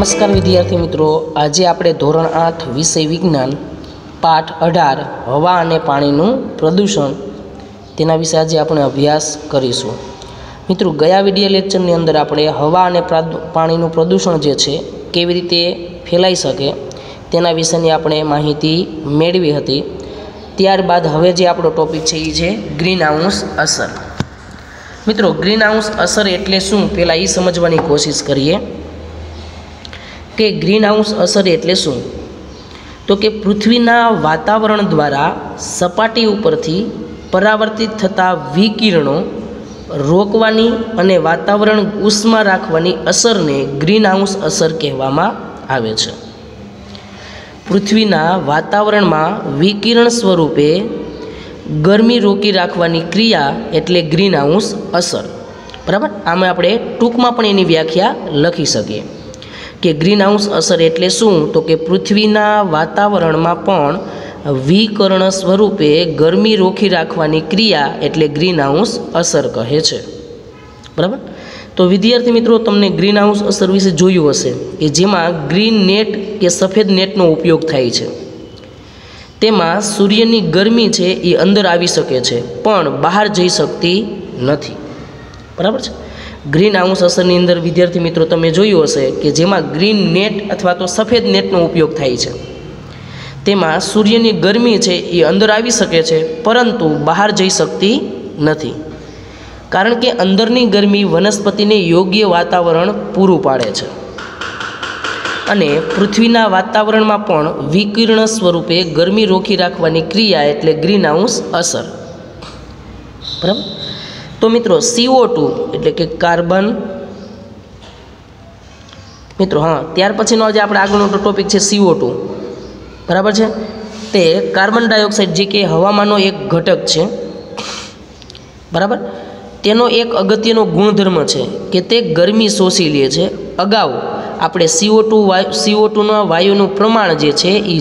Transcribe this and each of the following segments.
नमस्कार विद्यार्थी मित्रों, आज आपणे धोरण 8 विषय विज्ञान पाठ 18 हवा अने पाणीनुं प्रदूषण तेना विषे आज आपणे अभ्यास करीशुं। मित्रों, गया विडियो लेक्चरनी अंदर आपणे हवा अने पाणीनुं प्रदूषण जे छे केवी रीते फैलाई शके तेना विषयनी आपणे माहिती मेळवी हती। त्यारबाद हवे जे आपणो टॉपिक छे ए छे ग्रीन हाउस असर। मित्रों, ग्रीन हाउस असर एटले शुं पहेला ए समजवानी कोशिश करीए कि ग्रीन हाउस असर एटले शुं। तो कि पृथ्वीना वातावरण द्वारा सपाटी उपरथी परावर्तित थता विकिरणों रोकवानी अने वातावरण उष्मा राखवानी असरने ग्रीन हाउस असर कहेवामां आवे छे। पृथ्वीना वातावरणमां विकिरण स्वरूपे गरमी रोकी राखवानी क्रिया एटले ग्रीन हाउस असर। बराबर, आमां आपणे टूंकमां पण एनी व्याख्या लखी शकीए कि ग्रीन हाउस असर एटले शुं। तो कि पृथ्वीना वातावरणमां पण विकिरण स्वरूपे गरमी रोकी राखवानी क्रिया एटले ग्रीन हाउस असर कहे छे। बराबर, तो विद्यार्थी मित्रों, तमने ग्रीन हाउस असर विषे जोयुं हशे कि जेमां ग्रीन नेट के सफेद नेटनो उपयोग थाय छे। तेमां सूर्यनी गरमी छे ए अंदर आवी शके छे पण बहार जई शकती नथी। बराबर छे। ग्रीन हाउस असरनी अंदर विद्यार्थी मित्रों तमे जोयुं हशे कि जेमां ग्रीन नेट अथवा तो सफेद नेटनो उपयोग थाय छे। तेमां सूर्यनी गरमी छे ए अंदर आवी शके छे परंतु बहार जई शकती नथी, कारण के अंदरनी गरमी वनस्पतिने योग्य वातावरण पूरुं पाडे छे अने पृथ्वीना वातावरणमां पण विकिरण स्वरूपे गरमी रोकी राखवानी क्रिया एटले ग्रीन हाउस असर। बराबर। तो मित्रों, CO2 एटले के कार्बन, मित्रों हाँ, त्यार पछीनो जे आपणे आगळनो टॉपिक छे CO2। बराबर छे। ते कार्बन डाइऑक्साइड जे के हवामाननो एक घटक छे। बराबर। तेनो एक अगत्यनो गुणधर्म छे कि ते गरमी शोषी ले छे। अगाऊ આપણે CO2ના વાયુનું પ્રમાણ જે છે એ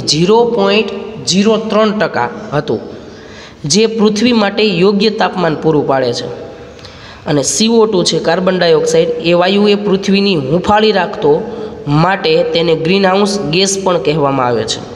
0.03% હતું, જે પૃથ્વી માટે યોગ્ય તાપમાન પૂરું પાડે છે। અને CO2 છે કાર્બન ડાયોક્સાઇડ એ વાયુ એ પૃથ્વીની હૂંફાળી રાખતો માટે તેને ગ્રીન હાઉસ ગેસ પણ કહેવામાં આવે છે।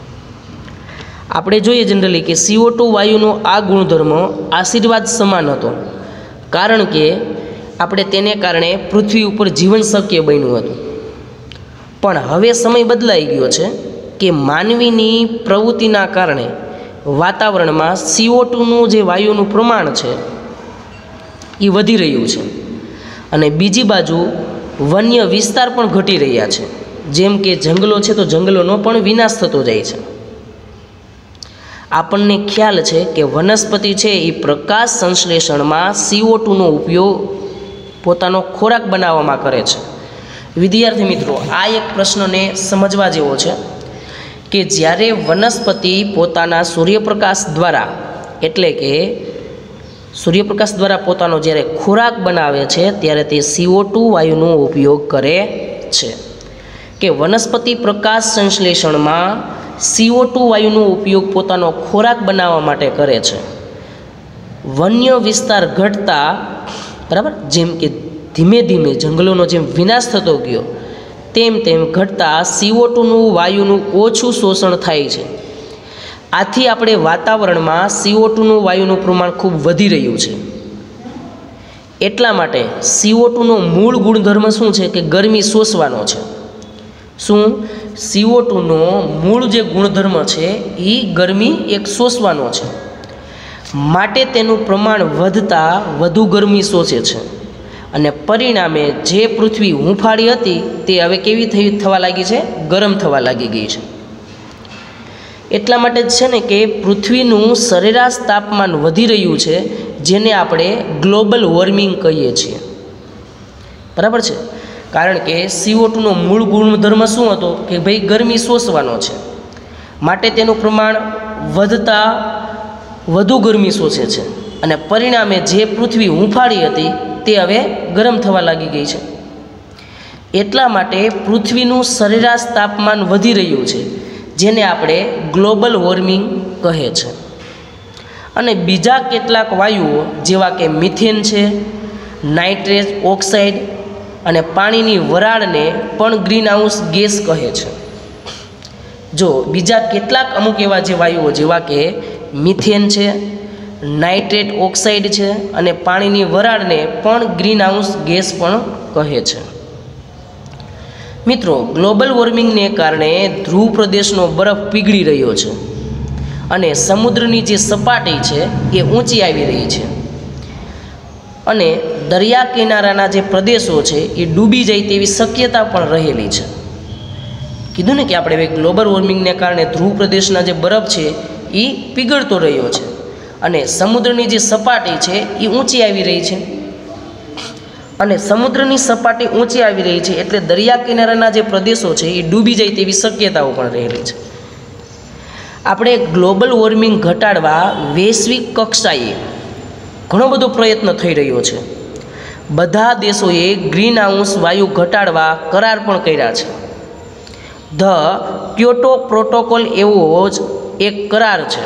આપણે જોઈએ જનરલી કે CO2 વાયુનો આ ગુણધર્મ આશીર્વાદ સમાન હતો, કારણ કે આપણે તેને કારણે પૃથ્વી ઉપર જીવન શક્ય બન્યું હતું। પણ હવે સમય બદલાઈ ગયો છે કે માનવીની પ્રવૃત્તિના કારણે વાતાવરણમાં CO2નું જે વાયુનું પ્રમાણ છે એ વધી રહ્યું છે અને બીજી બાજુ વન્ય વિસ્તાર પણ ઘટી રહ્યા છે। જેમ કે જંગલો છે તો જંગલોનો પણ વિનાશ થતો જાય છે। આપણને ખ્યાલ છે કે વનસ્પતિ છે એ પ્રકાશ સંશ્લેષણમાં CO2નો ઉપયોગ પોતાનો ખોરાક બનાવવામાં કરે છે। विद्यार्थी मित्रों, आ एक प्रश्न ने समझवा जेवो छे कि ज्यारे वनस्पति पोताना सूर्यप्रकाश द्वारा एटले के सूर्यप्रकाश द्वारा पोतानो ज्यारे खोराक बनावे छे त्यारे ते CO2 वायुनो उपयोग करे छे। कि वनस्पति प्रकाश संश्लेषण में CO2 वायुनो उपयोग पोतानो खोराक बनावा माटे करे छे। वन्य विस्तार घटता, बराबर, जेम के धीमे धीमे जंगलों जेम विनाश थतो गयो तेम तेम घटता CO2નું વાયુનું ઓછું શોષણ થાય છે। આથી આપણે વાતાવરણમાં CO2નું વાયુનું પ્રમાણ ખૂબ વધી રહ્યું છે। એટલા માટે CO2નો મૂળ ગુણધર્મ શું છે કે ગરમી શોષવાનો છે। શું? CO2નો મૂળ જે ગુણધર્મ છે એ ગરમી એક શોષવાનો છે, માટે તેનું પ્રમાણ વધતા વધુ ગરમી શોષે છે અને પરિણામે જે પૃથ્વી હૂંફાળી હતી તે હવે કેવી થવા લાગી છે? ગરમ થવા લાગી ગઈ છે। એટલા માટે જ છે ને કે પૃથ્વીનું સરેરાશ તાપમાન વધી રહ્યું છે, જેને આપણે ગ્લોબલ વોર્મિંગ કહીએ છીએ। બરાબર છે। કારણ કે CO2નો મૂળ ગુણધર્મ શું હતો કે ભાઈ ગરમી શોષવાનો છે, માટે તેનું પ્રમાણ વધતા વધુ ગરમી શોષે છે અને પરિણામે જે પૃથ્વી હૂંફાળી હતી તે હવે ગરમ થવા લાગી ગઈ છે। એટલા માટે પૃથ્વીનું સરેરાશ તાપમાન વધી રહ્યું છે, જેને આપણે ગ્લોબલ વોર્મિંગ કહે છે। અને બીજા કેટલાક વાયુઓ જેવા કે મિથેન છે, નાઇટ્રસ ઓક્સાઇડ અને પાણીની વરાળને પણ ગ્રીનહાઉસ ગેસ કહે છે. જો બીજા કેટલાક અમુક એવા જે વાયુઓ જેવા કે મિથેન છે, નાઇટ્રેટ ઓક્સાઇડ છે અને પાણીની વરાળને પણ ગ્રીનહાઉસ ગેસ પણ કહે છે. મિત્રો, ગ્લોબલ વોર્મિંગને કારણે ધ્રુવ પ્રદેશનો બરફ પીગળી રહ્યો છે અને સમુદ્રની જે સપાટી છે એ ઊંચી આવી રહી છે અને દરિયા કિનારાના જે પ્રદેશો છે એ ડૂબી જાય તેવી શક્યતા પણ રહેલી છે. કીધું ને કે આપણે ગ્લોબલ વોર્મિંગને કારણે ધ્રુવ પ્રદેશના જે બરફ છે એ પીગળતો રહ્યો છે અને સમુદ્રની જે સપાટી છે એ ઊંચી આવી રહી છે અને સમુદ્રની સપાટી ઊંચી આવી રહી છે એટલે દરિયા કિનારાના જે પ્રદેશો છે એ ડૂબી જાય તેવી શક્યતાઓ પણ રહેલી છે. આપણે ગ્લોબલ વોર્મિંગ ઘટાડવા વૈશ્વિક કક્ષાએ ઘણો બધો પ્રયત્ન થઈ રહ્યો છે. બધા દેશોએ ગ્રીનહાઉસ વાયુ ઘટાડવા કરાર પણ કર્યા છે. ધ ક્યોટો પ્રોટોકોલ એવો જ એક કરાર છે,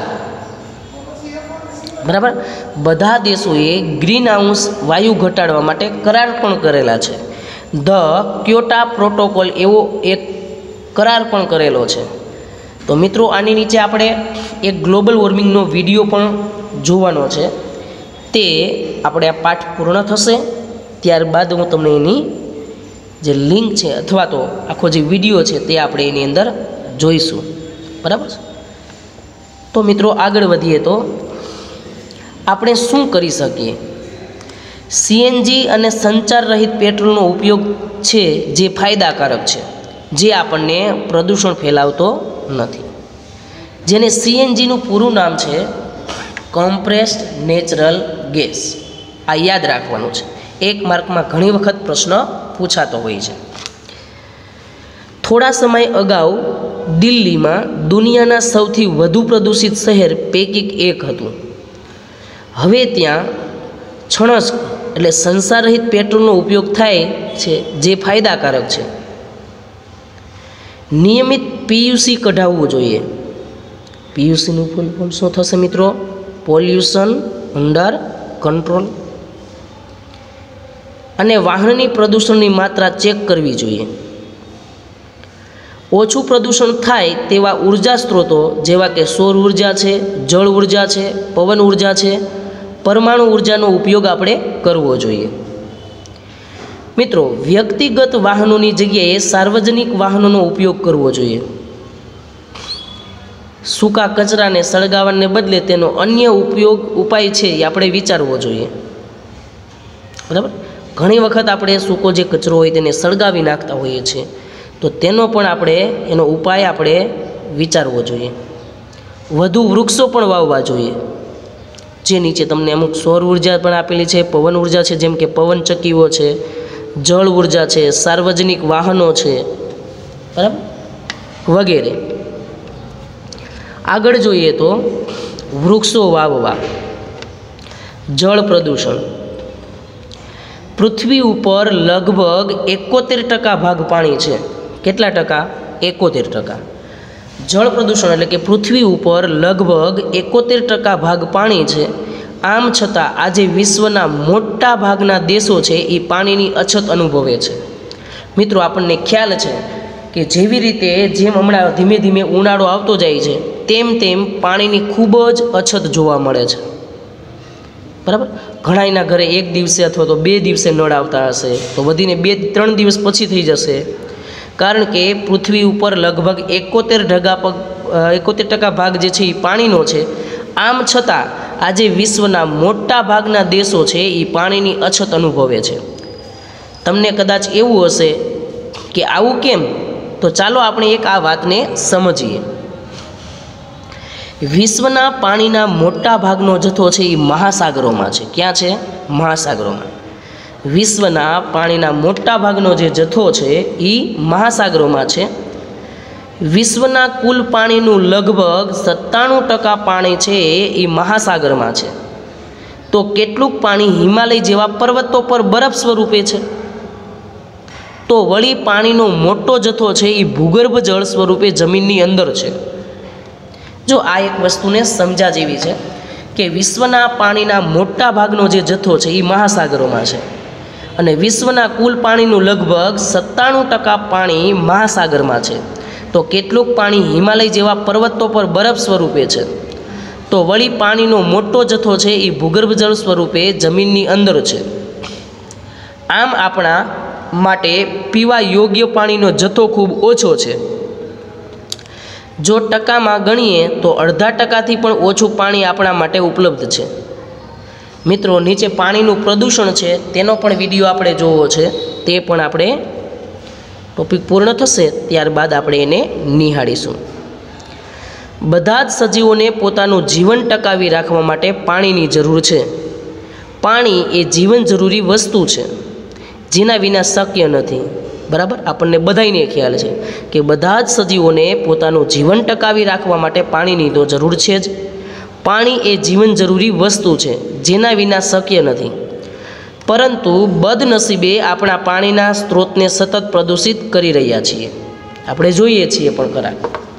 બરાબર. બધા દેશોએ ગ્રીનહાઉસ વાયુ ઘટાડવા માટે કરાર પણ કરેલા છે. ધ ક્યોટા પ્રોટોકોલ એવો એક કરાર પણ કરેલો છે. તો મિત્રો, આની નીચે આપણે એક ગ્લોબલ વોર્મિંગનો વિડીયો પણ જોવાનો છે. તે આપણે આ પાઠ પૂર્ણ થશે ત્યારબાદ હું તમને એની જે લિંક છે અથવા તો આખો જે વિડીયો છે તે આપણે એની અંદર જોઈશું, બરાબર છે. તો મિત્રો, આગળ વધીએ તો આપણે શું કરી શકીએ? સીએનજી અને સંચાર રહિત પેટ્રોલનો ઉપયોગ છે જે ફાયદાકારક છે, જે આપણને પ્રદૂષણ ફેલાવતો નથી. જેને સીએનજીનું પૂરું નામ છે કોમ્પ્રેસ્ડ નેચરલ ગેસ. આ યાદ રાખવાનું છે. એક માર્કમાં ઘણી વખત પ્રશ્ન પૂછાતો હોય છે. થોડા સમય અગાઉ દિલ્હીમાં દુનિયાના સૌથી વધુ પ્રદૂષિત શહેર પૈકી એક હતું. હવે ત્યાં છણસ એટલે સંસારરહિત પેટ્રોલનો ઉપયોગ થાય છે જે ફાયદાકારક છે. નિયમિત પીયુસી કઢાવવું જોઈએ. પીયુસીનું ફૂલ ફોર્મ શું થશે મિત્રો? Pollution under control. અને વાહનની પ્રદૂષણની માત્રા ચેક કરવી જોઈએ. ઓછું પ્રદૂષણ થાય તેવા ઉર્જા સ્ત્રોતો જેવા કે સૌર ઉર્જા છે, જળ ઉર્જા છે, પવન ઉર્જા છે, પરમાણુ ઉર્જાનો ઉપયોગ આપણે કરવો જોઈએ. મિત્રો, વ્યક્તિગત વાહનોની જગ્યાએ સાર્વજનિક વાહનોનો ઉપયોગ કરવો જોઈએ. સૂકા કચરાને સળગાવવાને બદલે તેનો અન્ય ઉપાય છે એ આપણે વિચારવો જોઈએ, બરાબર. ઘણી વખત આપણે સૂકો જે કચરો હોય તેને સળગાવી નાખતા હોઈએ છીએ, તો તેનો પણ આપણે એનો ઉપાય આપણે વિચારવો જોઈએ. વધુ વૃક્ષો પણ વાવવા જોઈએ. જે નીચે તમને અમુક સૌર ઉર્જા પણ આપેલી છે, પવન ઉર્જા છે જેમ કે પવનચક્કીઓ છે, જળ ઉર્જા છે, સાર્વજનિક વાહનો છે, બરાબર, વગેરે. આગળ જોઈએ તો વૃક્ષો વાવવા. જળ પ્રદૂષણ. પૃથ્વી ઉપર લગભગ 71% ભાગ પાણી છે. કેટલા ટકા? 71%. જળ પ્રદૂષણ એટલે કે પૃથ્વી ઉપર લગભગ 71% ભાગ પાણી છે. આમ છતાં આજે વિશ્વના મોટા ભાગના દેશો છે એ પાણીની અછત અનુભવે છે. મિત્રો, આપણને ખ્યાલ છે કે જેવી રીતે જેમ હમણાં ધીમે ધીમે ઉનાળો આવતો જાય છે તેમ તેમ પાણીની ખૂબ જ અછત જોવા મળે છે, બરાબર. ઘણાના ઘરે એક દિવસે અથવા તો 2 દિવસે નળ આવતા હશે, તો વધીને 2-3 દિવસ પછી થઈ જશે. કારણ કે પૃથ્વી ઉપર લગભગ 71% ભાગ જે છે એ પાણીનો છે. આમ છતાં આજે વિશ્વના મોટા ભાગના દેશો છે એ પાણીની અછત અનુભવે છે. તમને કદાચ એવું હશે કે આવું કેમ? તો ચાલો આપણે એક આ વાતને સમજીએ. વિશ્વના પાણીના મોટા ભાગનો જથ્થો છે એ મહાસાગરોમાં છે. ક્યાં છે? મહાસાગરોમાં. વિશ્વના પાણીના મોટા ભાગનો જે જથ્થો છે એ મહાસાગરોમાં છે. વિશ્વના કુલ પાણીનું લગભગ 97% પાણી છે એ મહાસાગરમાં છે. તો કેટલુંક પાણી હિમાલય જેવા પર્વતો પર બરફ સ્વરૂપે છે. તો વળી પાણીનો મોટો જથ્થો છે એ ભૂગર્ભ જળ સ્વરૂપે જમીનની અંદર છે. જો આ એક વસ્તુને સમજા જેવી છે કે વિશ્વના પાણીના મોટા ભાગનો જે જથ્થો છે એ મહાસાગરોમાં છે અને વિશ્વના કુલ પાણીનું લગભગ 97% પાણી મહાસાગરમાં છે. તો કેટલુંક પાણી હિમાલય જેવા પર્વતો પર બરફ સ્વરૂપે છે. તો વળી પાણીનો મોટો જથ્થો છે એ ભૂગર્ભ જળ સ્વરૂપે જમીનની અંદર છે. આમ આપણા માટે પીવા યોગ્ય પાણીનો જથ્થો ખૂબ ઓછો છે. જો ટકામાં ગણીએ તો 0.5%થી પણ ઓછું પાણી આપણા માટે ઉપલબ્ધ છે. મિત્રો, નીચે પાણીનું પ્રદૂષણ છે તેનો પણ વિડીયો આપણે જોવો છે. તે પણ આપણે ટોપિક પૂર્ણ થશે ત્યારબાદ આપણે એને નિહાળીશું. બધા જ સજીવોને પોતાનું જીવન ટકાવી રાખવા માટે પાણીની જરૂર છે. પાણી એ જીવન જરૂરી વસ્તુ છે, જેના વિના શક્ય નથી. બરાબર, આપણને બધાયને ખ્યાલ છે કે બધા જ સજીવોને પોતાનું જીવન ટકાવી રાખવા માટે પાણીની તો જરૂર છે જ. પાણી એ જીવન જરૂરી વસ્તુ છે, જેના વિના શક્ય નથી. પરંતુ બદનસીબે આપણા પાણીના સ્ત્રોતને સતત પ્રદૂષિત કરી રહ્યા છીએ. આપણે જોઈએ છીએ પણ ખરા.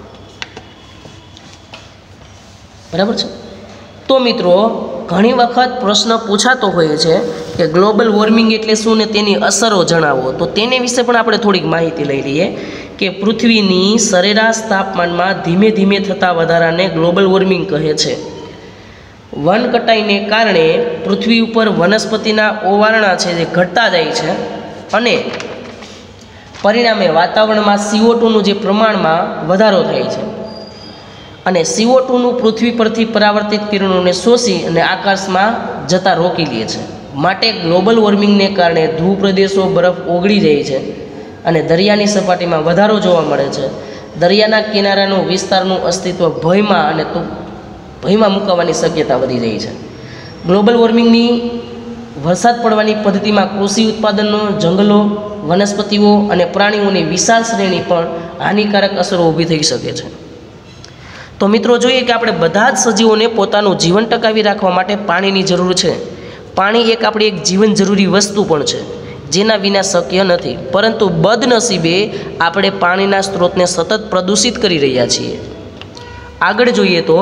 બરાબર છે. તો મિત્રો, ઘણી વખત પ્રશ્ન પૂછાતો હોય છે કે ગ્લોબલ વોર્મિંગ એટલે શું ને તેની અસરો જણાવો. તો તેને વિશે પણ આપણે થોડીક માહિતી લઈ લઈએ કે પૃથ્વીની સરેરાશ તાપમાનમાં ધીમે ધીમે થતા વધારાને ગ્લોબલ વોર્મિંગ કહે છે. વન કટાઈને કારણે પૃથ્વી ઉપર વનસ્પતિના ઓવારણા છે જે ઘટતા જાય છે અને પરિણામે વાતાવરણમાં CO2નું જે પ્રમાણમાં વધારો થાય છે અને CO2નું પૃથ્વી પરથી પરાવર્તિત કિરણોને શોષી અને આકાશમાં જતા રોકી લે છે. માટે ગ્લોબલ વોર્મિંગને કારણે ધ્રુવ પ્રદેશો બરફ ઓગળી જાય છે અને દરિયાની સપાટીમાં વધારો જોવા મળે છે. દરિયાના કિનારાનું વિસ્તારનું અસ્તિત્વ ભયમાં મુકાવાની શક્યતા વધી રહી છે. ગ્લોબલ વોર્મિંગની વરસાદ પડવાની પદ્ધતિમાં કૃષિ ઉત્પાદનો, જંગલો, વનસ્પતિઓ અને પ્રાણીઓની વિશાળ શ્રેણી પણ હાનિકારક અસરો ઊભી થઈ શકે છે. તો મિત્રો, જોઈએ કે આપણે બધા જ સજીવોને પોતાનું જીવન ટકાવી રાખવા માટે પાણીની જરૂર છે. પાણી આપણી એક જીવન જરૂરી વસ્તુ પણ છે, જેના વિના શક્ય નથી. પરંતુ બદનસીબે આપણે પાણીના સ્ત્રોતને સતત પ્રદૂષિત કરી રહ્યા છીએ. આગળ જોઈએ તો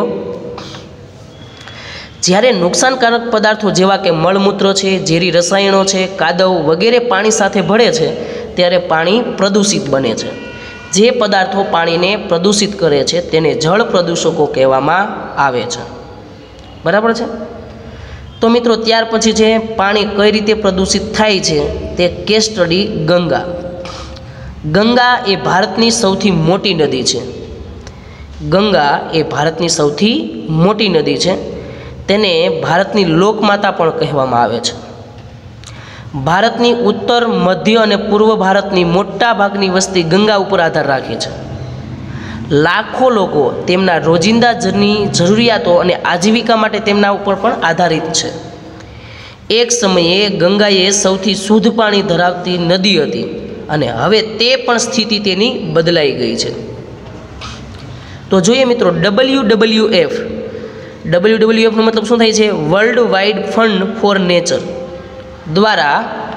જ્યારે નુકસાનકારક પદાર્થો જેવા કે મળમૂત્ર છે, ઝેરી રસાયણો છે, કાદવ વગેરે પાણી સાથે ભળે છે ત્યારે પાણી પ્રદૂષિત બને છે. જે પદાર્થો પાણીને પ્રદૂષિત કરે છે તેને જળ પ્રદૂષકો કહેવામાં આવે છે. બરાબર છે. તો મિત્રો, ત્યાર પછી છે પાણી કઈ રીતે પ્રદૂષિત થાય છે તે કેસ સ્ટડી ગંગા. ગંગા એ ભારતની સૌથી મોટી નદી છે. ગંગા એ ભારતની સૌથી મોટી નદી છે. તેને ભારતની લોકમાતા પણ કહેવામાં આવે છે. ભારતની ઉત્તર, મધ્ય અને પૂર્વ ભારતની મોટા ભાગની વસ્તી ગંગા ઉપર આધાર રાખે છે. લાખો લોકો તેમના રોજિંદા જરૂરિયાતો અને આજીવિકા માટે તેમના ઉપર પણ આધારિત છે. એક સમયે ગંગાએ સૌથી શુદ્ધ પાણી ધરાવતી નદી હતી અને હવે તે પણ સ્થિતિ તેની બદલાઈ ગઈ છે. તો જોઈએ મિત્રો, WWF નો મતલબ શું થાય છે? World wide fund for nature દ્વારા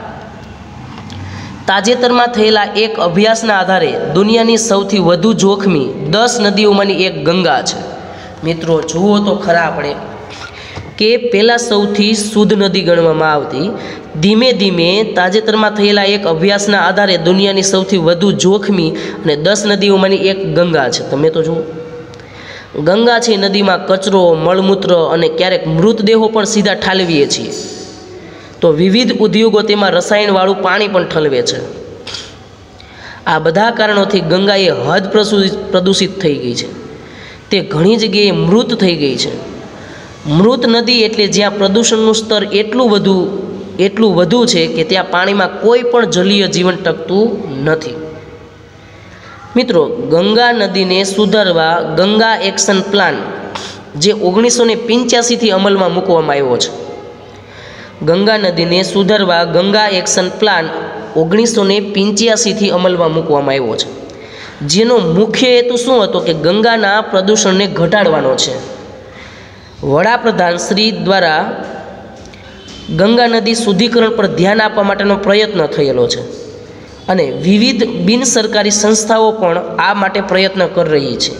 તાજેતરમાં થયેલા એક અભ્યાસના આધારે દુનિયાની સૌથી વધુ જોખમી 10 નદીઓમાંની એક ગંગા છે. મિત્રો, જુઓ તો ખરા આપણે કે પહેલાં સૌથી શુદ્ધ નદી ગણવામાં આવતી, ધીમે ધીમે તાજેતરમાં થયેલા એક અભ્યાસના આધારે દુનિયાની સૌથી વધુ જોખમી અને 10 નદીઓમાંની એક ગંગા છે. તમે તો જુઓ, ગંગા છે નદીમાં કચરો, મળમૂત્ર અને ક્યારેક મૃતદેહો પણ સીધા ઠાલવીએ છીએ. તો વિવિધ ઉદ્યોગો તેમાં રસાયણવાળું પાણી પણ ઠલવે છે. આ બધા કારણોથી ગંગા એ હદ પ્રદૂષિત થઈ ગઈ છે. તે ઘણી જગ્યાએ મૃત થઈ ગઈ છે. મૃત નદી એટલે જ્યાં પ્રદૂષણનું સ્તર એટલું વધુ છે કે ત્યાં પાણીમાં કોઈ પણ જલીય જીવન ટકતું નથી. મિત્રો, ગંગા નદીને સુધારવા ગંગા એક્શન પ્લાન જે 1985થી અમલમાં મૂકવામાં આવ્યો છે. ગંગા નદીને સુધારવા ગંગા એક્શન પ્લાન 1985થી અમલમાં મૂકવામાં આવ્યો છે. જેનો મુખ્ય હેતુ શું હતો કે ગંગાના પ્રદૂષણને ઘટાડવાનો છે. વડાપ્રધાન શ્રી દ્વારા ગંગા નદી શુદ્ધિકરણ પર ધ્યાન આપવા માટેનો પ્રયત્ન થયેલો છે અને વિવિધ બિનસરકારી સંસ્થાઓ પણ આ માટે પ્રયત્ન કરી રહી છે.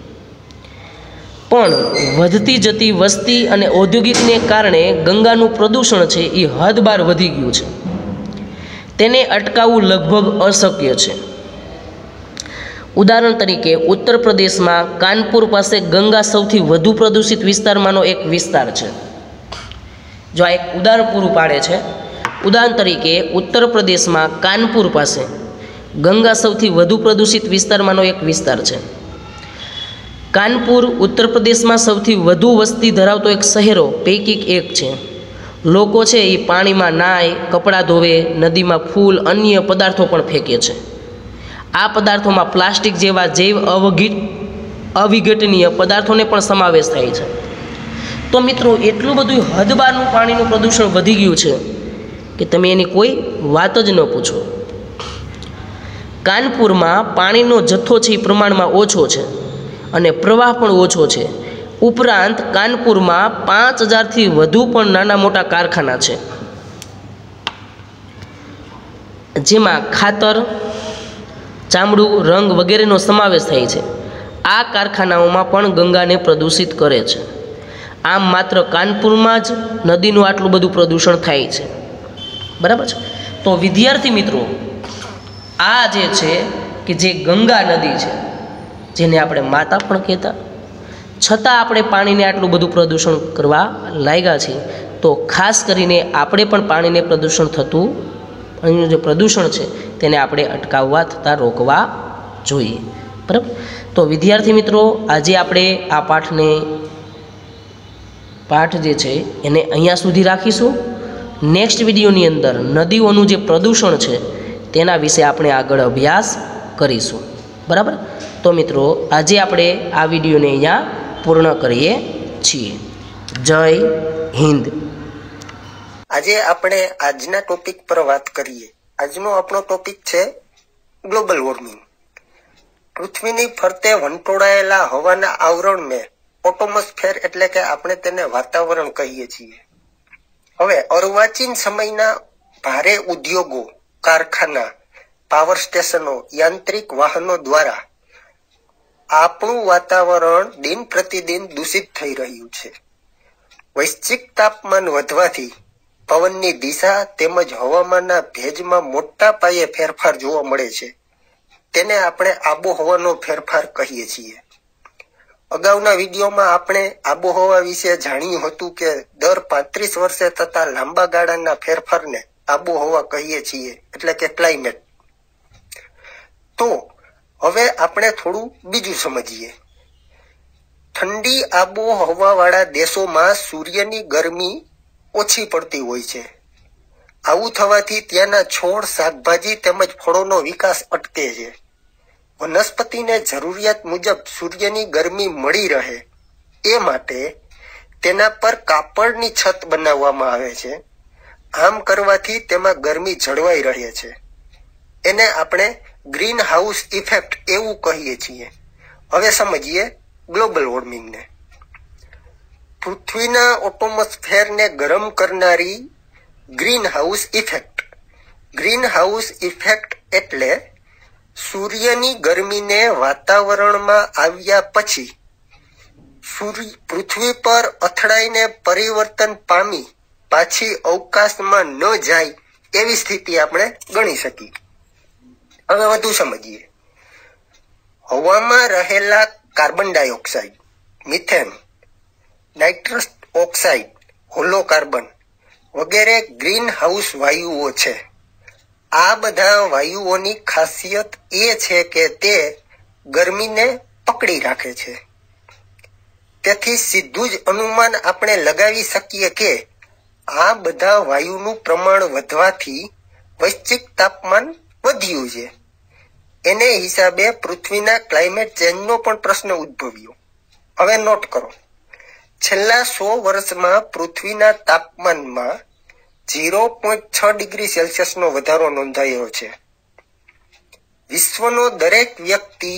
પણ વધતી જતી વસ્તી અને ઔદ્યોગિકને કારણે ગંગાનું પ્રદૂષણ છે એ હદ બહાર વધી ગયું છે. તેને અટકાવવું લગભગ અશક્ય છે. ઉદાહરણ તરીકે ઉત્તર પ્રદેશમાં કાનપુર પાસે ગંગા સૌથી વધુ પ્રદૂષિત વિસ્તારમાંનો એક વિસ્તાર છે. જો આ એક ઉદાહરણ પૂરું પાડે છે. ઉદાહરણ તરીકે ઉત્તર પ્રદેશમાં કાનપુર પાસે ગંગા સૌથી વધુ પ્રદૂષિત વિસ્તારમાંનો એક વિસ્તાર છે. કાનપુર ઉત્તર પ્રદેશમાં સૌથી વધુ વસ્તી ધરાવતો એક શહેરો પૈકી એક છે. લોકો છે એ પાણીમાં નાય, કપડાં ધોવે, નદીમાં ફૂલ, અન્ય પદાર્થો પણ ફેંકે છે. આ પદાર્થોમાં પ્લાસ્ટિક જેવા જૈવ અવિઘટનીય પદાર્થોને પણ સમાવેશ થાય છે. તો મિત્રો એટલું બધું હદ બહારનું પાણીનું પ્રદૂષણ વધી ગયું છે કે તમે એની કોઈ વાત જ ન પૂછો. કાનપુરમાં પાણીનો જથ્થો છે એ પ્રમાણમાં ઓછો છે અને પ્રવાહ પણ ઓછો છે. ઉપરાંત કાનપુરમાં 5000થી વધુ પણ નાના મોટા કારખાના છે, જેમાં ખાતર, ચામડું, રંગ વગેરેનો સમાવેશ થાય છે. આ કારખાનાઓમાં પણ ગંગાને પ્રદૂષિત કરે છે. આમ માત્ર કાનપુરમાં જ નદીનું આટલું બધું પ્રદૂષણ થાય છે. બરાબર છે. તો વિદ્યાર્થી મિત્રો, આ જે છે કે જે ગંગા નદી છે, જેને આપણે માતા પણ કહેતા, છતાં આપણે પાણીને આટલું બધું પ્રદૂષણ કરવા લાગ્યા છીએ. તો ખાસ કરીને આપણે પણ પાણીને પ્રદૂષણ થતું, પાણીનું જે પ્રદૂષણ છે તેને આપણે અટકાવવા તથા રોકવા જોઈએ. બરાબર. તો વિદ્યાર્થી મિત્રો, આજે આપણે આ પાઠ જે છે એને અહીંયા સુધી રાખીશું. નેક્સ્ટ વિડીયોની અંદર નદીઓનું જે પ્રદૂષણ છે તેના વિશે આપણે આગળ અભ્યાસ કરીશું. બરાબર. તો મિત્રો, આજે આપણે આ વિડીયોને અહીંયા પૂર્ણ કરીએ છીએ. જય હિન્દ. આજે આપણે આજના ટોપિક પર વાત કરીએ. આજનો આપણો ટોપિક છે ગ્લોબલ વોર્મિંગ. પૃથ્વીની ફરતે વંટોળાયેલા હવાના આવરણને એટમોસ્ફેર એટલે કે આપણે તેને વાતાવરણ કહીએ છીએ. હવે અર્વાચીન સમયના ભારે ઉદ્યોગો, કારખાના, પાવર સ્ટેશનો, યાંત્રિક વાહનો દ્વારા આપણું વાતાવરણ દિન પ્રતિદિન દૂષિત થઈ રહ્યું છે. વૈશ્વિક તાપમાન વધવાથી પવનની દિશા તેમજ હવામાનના ભેજમાં મોટા પાયે ફેરફાર જોવા મળે છે. તેને આપણે આબોહવાનો ફેરફાર કહીએ છીએ. અગાઉના વિડીયોમાં આપણે આબોહવા વિશે જાણ્યું હતું કે દર 35 વર્ષે થતા લાંબા ગાળાના ફેરફારને આબોહવા કહીએ છીએ, એટલે કે ક્લાઇમેટ. તો હવે આપણે થોડું બીજું સમજીએ. ઠંડી આબોહવાવાળા દેશોમાં સૂર્યની ગરમી ઓછી પડતી હોય છે. આવું થવાથી ત્યાંના છોડ, શાકભાજી તેમજ ફળોનો વિકાસ અટકે છે. વનસ્પતિને જરૂરિયાત મુજબ સૂર્યની ગરમી મળી રહે એ માટે તેના પર કાપડની છત બનાવવામાં આવે છે. આમ કરવાથી તેમાં ગરમી જળવાઈ રહે છે. એને આપણે ગ્રીન હાઉસ ઇફેક્ટ એવું કહીએ છીએ. હવે સમજીએ ગ્લોબલ વોર્મિંગને. પૃથ્વીના એટમોસ્ફેરને ગરમ કરનારી green house effect. Green house effect એટલે સૂર્યની ગરમીને વાતાવરણમાં આવ્યા પછી પૃથ્વી પર અથડાઈને પરિવર્તન પામી પાછી અવકાશમાં ન જાય એવી સ્થિતિ આપણે ગણી શકીએ. હવે વધુ સમજીએ. હવામાં રહેલા carbon dioxide, methane, nitrous oxide, halo carbon વગેરે ગ્રીન હાઉસ વાયુઓ છે. આ બધા વાયુઓની ખાસિયત એ છે કે તે ગરમીને પકડી રાખે છે. તેથી સીધું જ અનુમાન આપણે લગાવી શકીએ કે આ બધા વાયુનું પ્રમાણ વધવાથી વૈશ્વિક તાપમાન વધ્યું છે. એને હિસાબે પૃથ્વીના ક્લાઇમેટ ચેન્જનો પણ પ્રશ્ન ઉદ્ભવ્યો. હવે નોટ કરો. છેલ્લા 100 વર્ષમાં પૃથ્વીના તાપમાનમાં 0.6 ડિગ્રી સેલ્સિયસનો વધારો નોંધાયો છે. વિશ્વનો દરેક વ્યક્તિ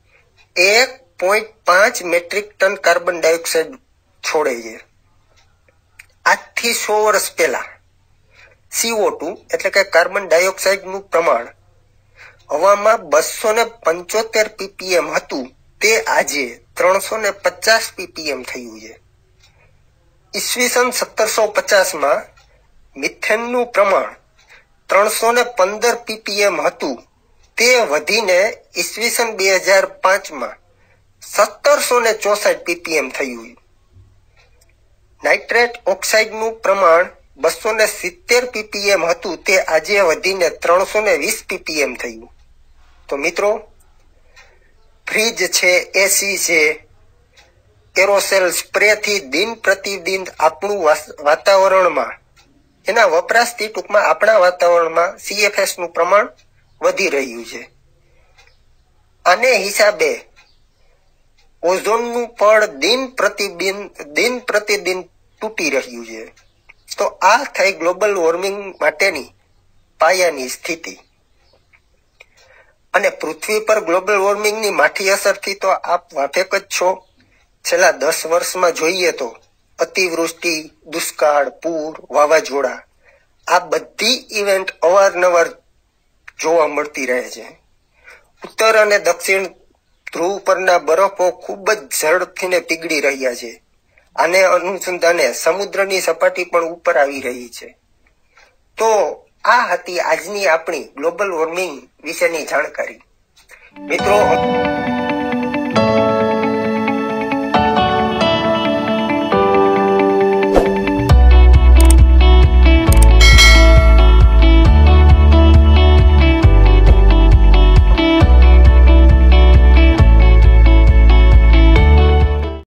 1.5 મેટ્રિક ટન કાર્બન ડાયોક્સાઇડ છોડે છે. આજથી 100 વર્ષ પહેલા CO2 એટલે કે કાર્બન ડાયોક્સાઇડનું પ્રમાણ હવામાં 275 ppm હતું, તે આજે 350 ppm થયું છે. ઈસવીસન 1750માં મિથેનનું પ્રમાણ 315 ppm હતું તે વધીને ઈસવીસન 2005માં 1764 ppm થયું. નાઇટ્રેટ ઓક્સાઇડનું પ્રમાણ 270 ppm હતું તે આજે વધીને 320 ppm થયું. તો મિત્રો, ફ્રીજ છે, એસી છે, એરોસેલ સ્પ્રેથી દિન પ્રતિદિન આપણું વાતાવરણમાં એના વપરાશથી ટૂંકમાં આપણા વાતાવરણમાં CFS નું પ્રમાણ વધી રહ્યું છે. આને હિસાબે ઓઝોનનું પડ દિન પ્રતિદિન તૂટી રહ્યું છે. તો આ થઈ ગ્લોબલ વોર્મિંગ માટેની પાયાની સ્થિતિ. અને પૃથ્વી પર ગ્લોબલ વોર્મિંગની માઠી અસરથી તો આપ વાકેફ જ છો. છેલ્લા 10 વર્ષમાં જોઈએ તો અતિવૃષ્ટિ, દુષ્કાળ, પૂર, વાવાઝોડા આ બધી ઇવેન્ટ અવારનવાર જોવા મળતી રહે છે. ઉત્તર અને દક્ષિણ ધ્રુવ પરના બરફો ખૂબ જ ઝડપથી પીગળી રહ્યા છે. આને અનુસંધાને સમુદ્રની સપાટી પણ ઉપર આવી રહી છે. તો આ હતી આજની આપણી ગ્લોબલ વોર્મિંગ વિશેની જાણકારી. મિત્રો,